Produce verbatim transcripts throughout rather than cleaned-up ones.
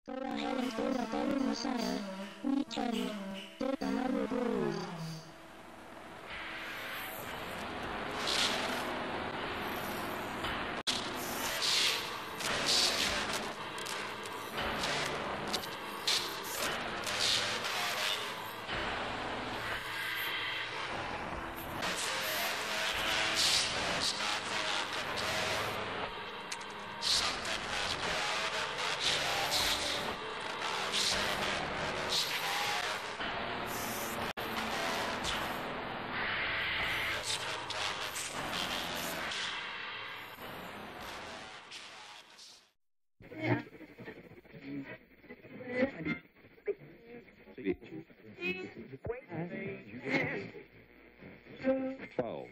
Go ahead and pull up every Messiah. We can do another groove. Twelve.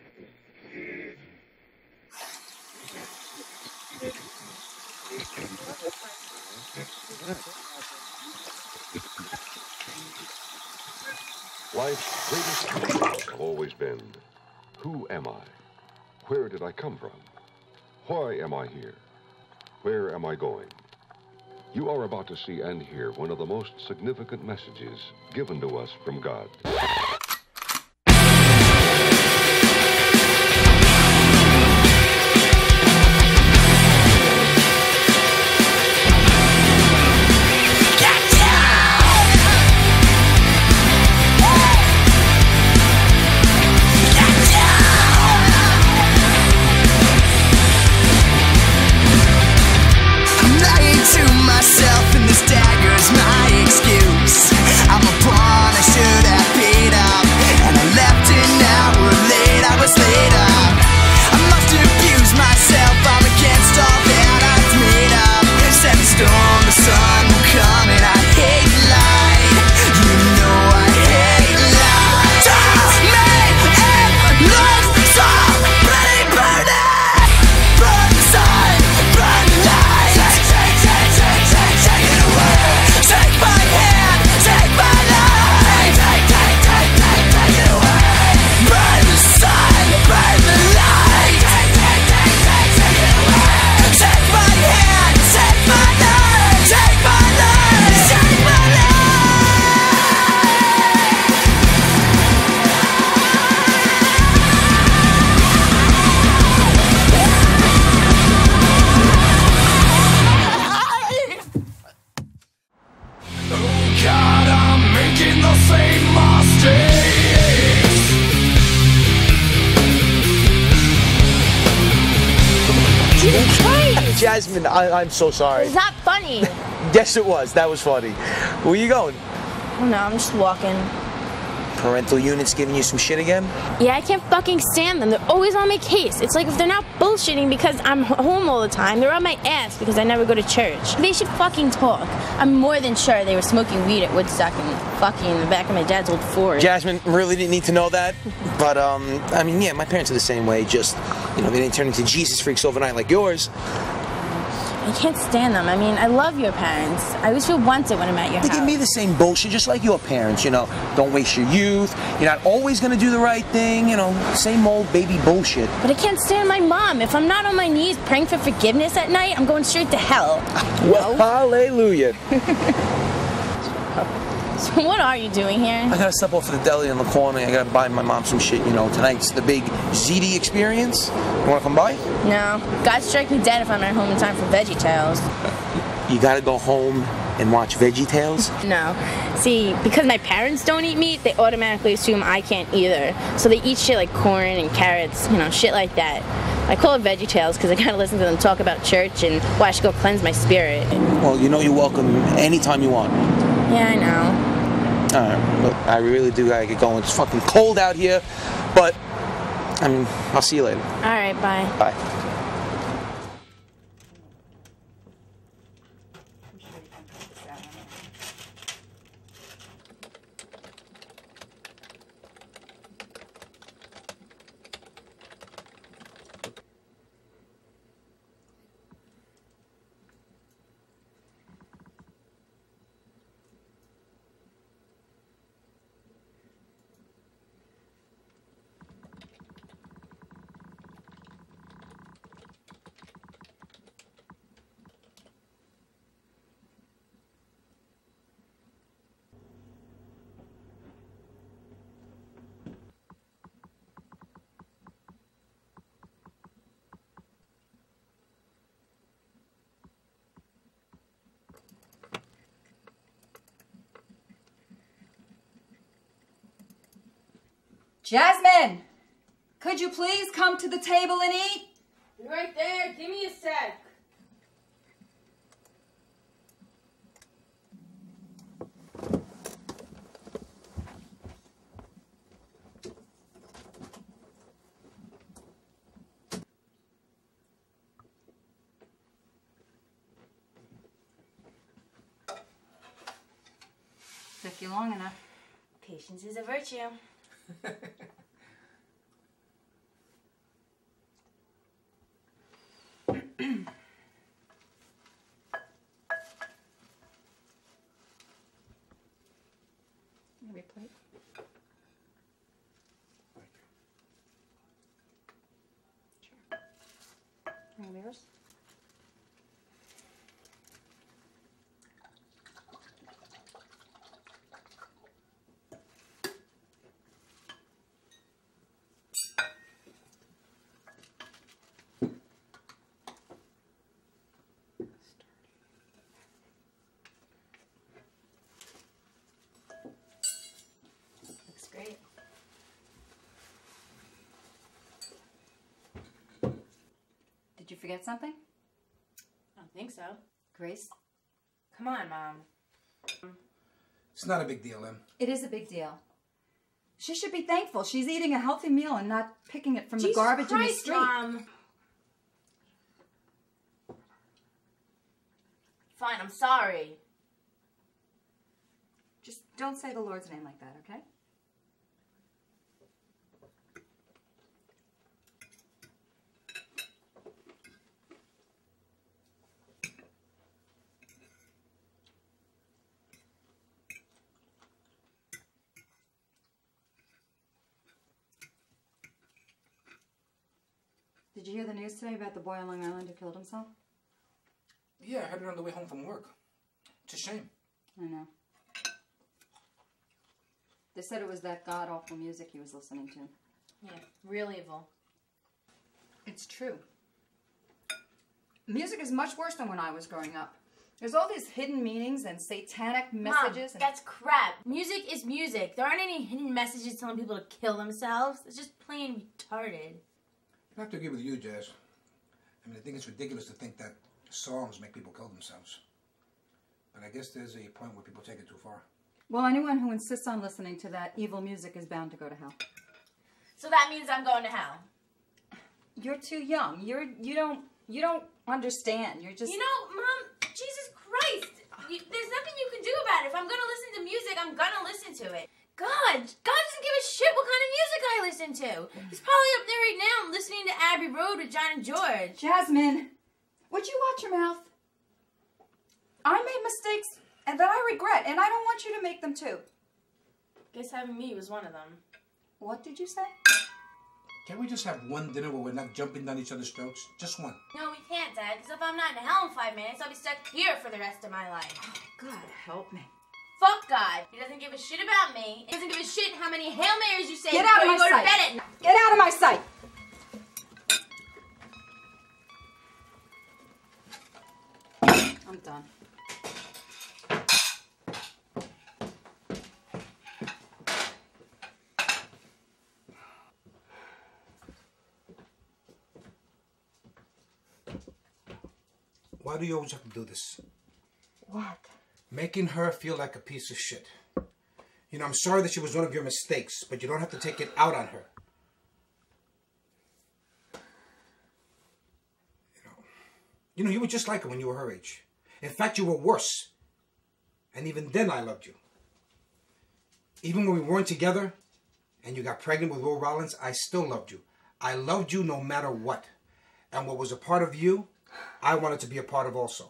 Life's greatest questions have always been, who am I? Where did I come from? Why am I here? Where am I going? You are about to see and hear one of the most significant messages given to us from God. Jasmine, I, I'm so sorry. It's not funny. Yes, it was. That was funny. Where you going? Oh no, I'm just walking. Parental units giving you some shit again? Yeah, I can't fucking stand them. They're always on my case. It's like if they're not bullshitting because I'm home all the time, they're on my ass because I never go to church. They should fucking talk. I'm more than sure they were smoking weed at Woodstock and fucking in the back of my dad's old Ford. Jasmine, really didn't need to know that. But, um, I mean, yeah, my parents are the same way. Just, you know, they didn't turn into Jesus freaks overnight like yours. I can't stand them. I mean, I love your parents. I always feel wanted when I'm at your They house. give me the same bullshit, just like your parents, you know. Don't waste your youth. You're not always gonna do the right thing, you know. Same old baby bullshit. But I can't stand my mom. If I'm not on my knees praying for forgiveness at night, I'm going straight to hell. Well, hallelujah. So what are you doing here? I gotta step off to the deli in the corner. I gotta buy my mom some shit, you know. Tonight's the big Z D experience. You wanna come by? No. God strike me dead if I'm at home in time for Veggie Tales. You gotta go home and watch Veggie Tales? No. See, because my parents don't eat meat, they automatically assume I can't either. So they eat shit like corn and carrots, you know, shit like that. I call it Veggie Tales because I gotta listen to them talk about church and why I should go cleanse my spirit. Well, you know you're welcome anytime you want. Yeah, I know. Alright, look, I really do gotta get going. It's fucking cold out here, but, I mean, I'll see you later. Alright, bye. Bye. Jasmine! Could you please come to the table and eat? Be right there. Give me a sec. Took you long enough. Patience is a virtue. Maybe a plate. Sure. Maybe yours? Great. Did you forget something? I don't think so. Grace? Come on, Mom. It's not a big deal, Em. It is a big deal. She should be thankful. She's eating a healthy meal and not picking it from Jesus the garbage Christ, in the street. Mom. Fine, I'm sorry. Just don't say the Lord's name like that, okay? Did you hear the news today about the boy on Long Island who killed himself? Yeah, I heard it on the way home from work. It's a shame. I know. They said it was that god-awful music he was listening to. Yeah, real evil. It's true. Music is much worse than when I was growing up. There's all these hidden meanings and satanic messages. Mom, and... that's crap. Music is music. There aren't any hidden messages telling people to kill themselves. It's just plain retarded. I have to agree with you, Jazz. I mean, I think it's ridiculous to think that songs make people kill themselves. But I guess there's a point where people take it too far. Well, anyone who insists on listening to that evil music is bound to go to hell. So that means I'm going to hell. You're too young. You're you don't you don't understand. You're just You know, Mom, Jesus Christ. You, there's nothing you can do about it. If I'm going to listen to music, I'm going to listen to it. God, God doesn't give a shit what kind of music I listen to. He's probably up there right now listening to Abbey Road with John and George. Jasmine, would you watch your mouth? I made mistakes and that I regret, and I don't want you to make them too. Guess having me was one of them. What did you say? Can't we just have one dinner where we're not jumping down each other's throats? Just one. No, we can't, Dad, because if I'm not in hell in five minutes, I'll be stuck here for the rest of my life. God help me. Fuck God. He doesn't give a shit about me. He doesn't give a shit how many Hail Marys you say Get before out of you my go sight. to bed at night. Get out of my sight. I'm done. Why do you always have to do this? What? Making her feel like a piece of shit. You know, I'm sorry that she was one of your mistakes, but you don't have to take it out on her. You know, you know, you were just like her when you were her age. In fact, you were worse. And even then I loved you. Even when we weren't together and you got pregnant with Will Rollins, I still loved you. I loved you no matter what. And what was a part of you, I wanted to be a part of also.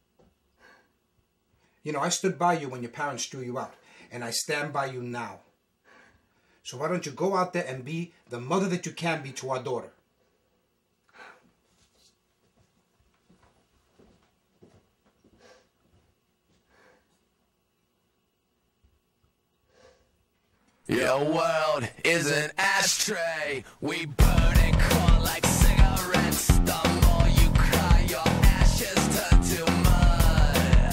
You know, I stood by you when your parents threw you out, and I stand by you now. So why don't you go out there and be the mother that you can be to our daughter? Your world is an ashtray. We burn and crawl like cigarettes. The more you cry, your ashes turn to mud.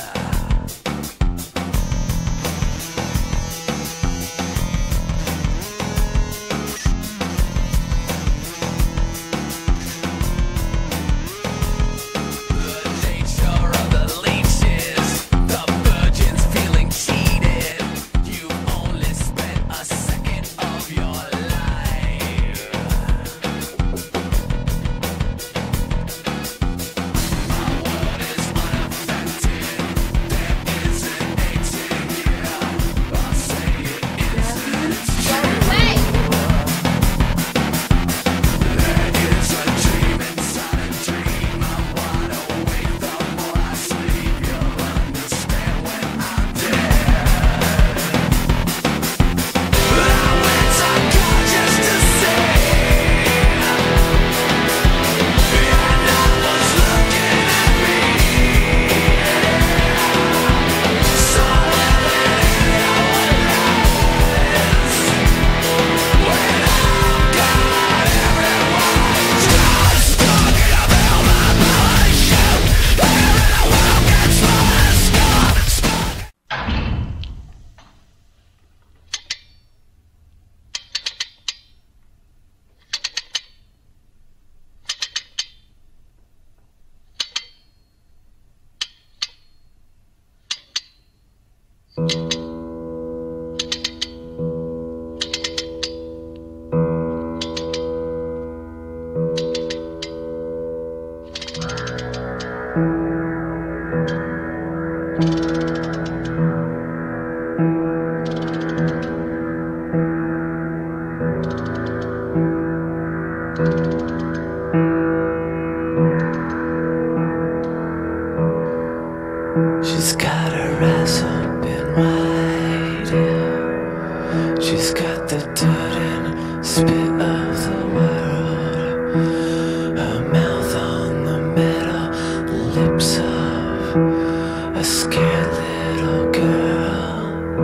She's got the dirt and spit of the world, her mouth on the metal lips of a scared little girl.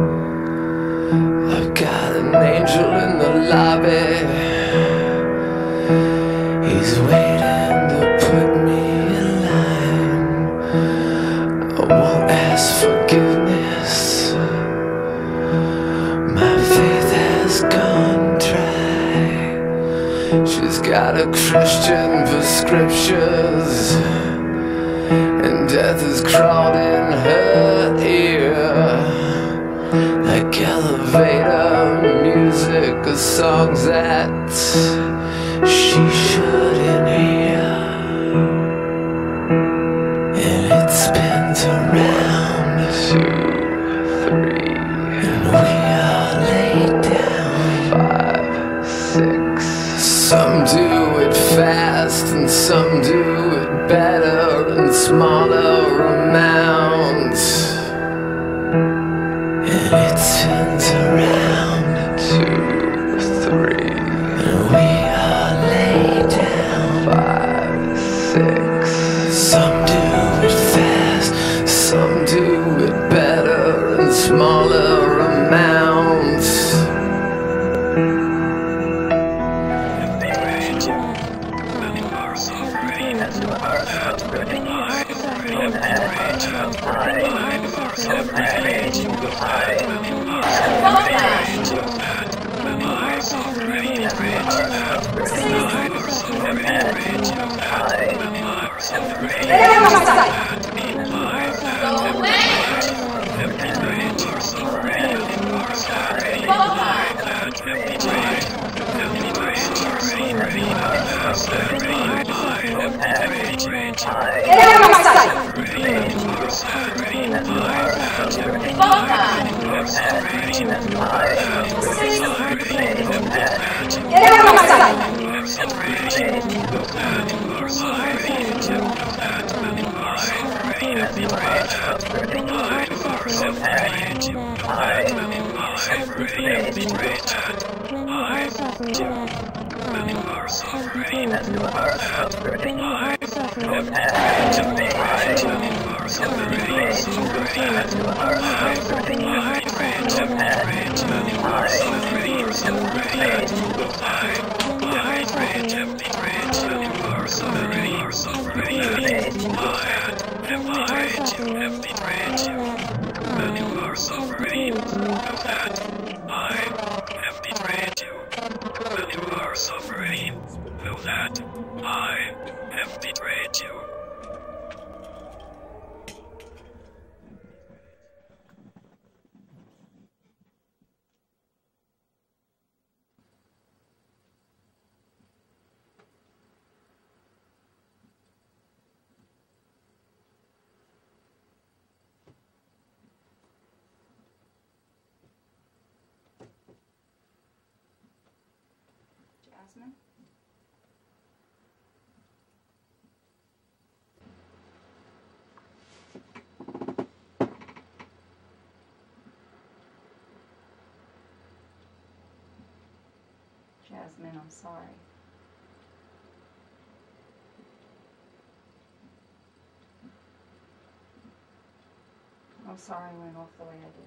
I've got an angel in the lobby, he's waiting to put me in line. I won't ask forgiveness, my faith has gone dry. She's got a Christian prescriptions, and death has crawled in her ear. Like elevator music of songs that she shouldn't hear. And it spins around two, three, and we are laid down five, six. Some do it fast and some do it better in smaller amounts. And it spins around two, three, and we are laid down five, six. Some do it fast, some do it better in smaller amounts. Jasmine? Jasmine, I'm sorry. I'm sorry I went off the way I did.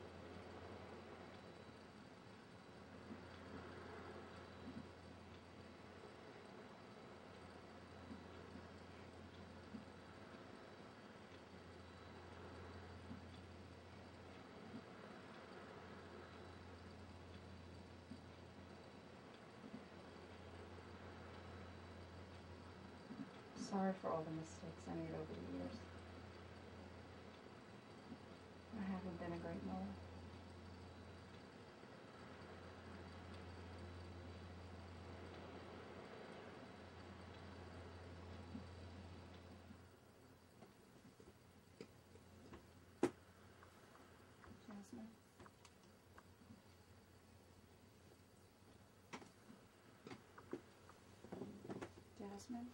Sorry for all the mistakes I made over the years. I haven't been a great mother. Jasmine? Jasmine?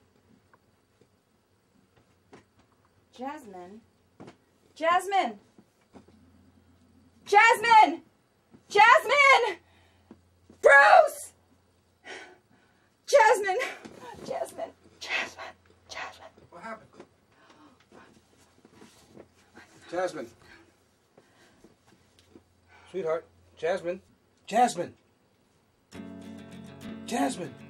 Jasmine? Jasmine! Jasmine! Jasmine! Jasmine. Sweetheart. Jasmine. Jasmine. Jasmine.